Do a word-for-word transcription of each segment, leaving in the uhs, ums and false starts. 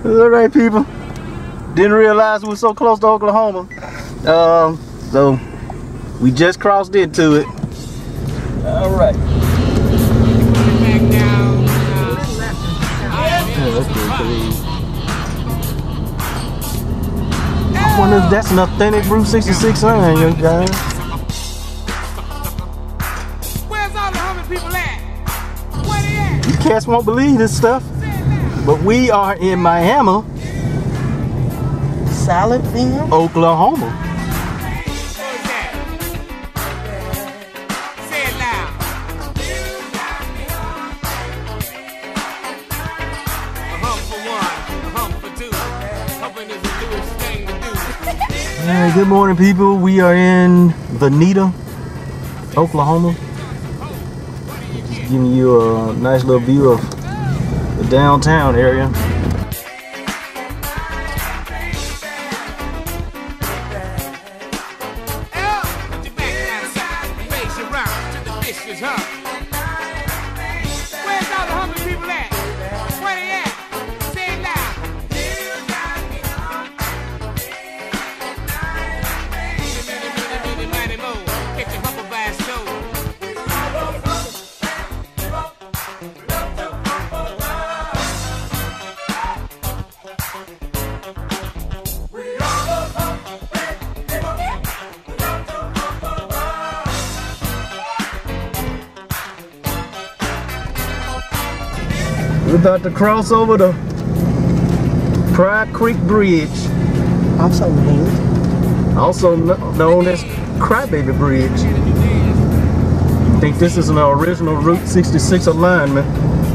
All right, people. Didn't realize we were so close to Oklahoma. Um, so we just crossed into it. All right. I wonder if that's an authentic Route sixty-six sign, young guys. Where's all the Hummer people at? Where they at? You cats won't believe this stuff, but we are in Miami, Silent film? Oklahoma. Where's that? Say it loud. A hump for one, a hump for two. Humping is the newest thing to do. Hey, good morning, people. We are in Veneta, Oklahoma. Just giving you a nice little view of the downtown area. Where's all the hungry people at? Where they at? Say it loud. Many, many, many more. Catch your humper by a stove. We're about to cross over the Pride Creek Bridge, Also named. also kn- known as Crybaby Bridge. I think this is an original Route sixty-six alignment.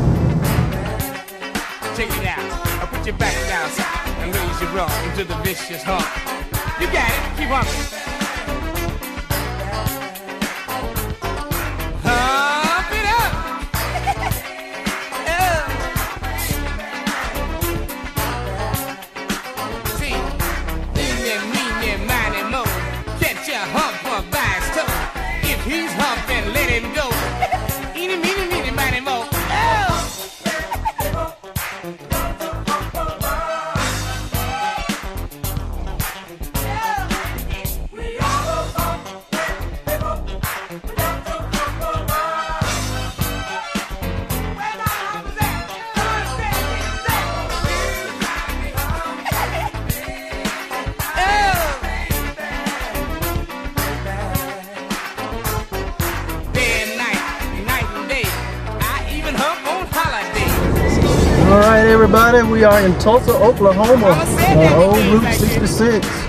Check it out. I'll put your back down and raise your rump into the vicious hump. You got it. Keep humping. Hump it up. Oh. See, eeny, meeny, miny, mo. Catch your humper by his toe. If he's humping, let him go. Eeny, meeny, meeny, miny, mo. Oh. All right, everybody, we are in Tulsa, Oklahoma on old Route sixty-six.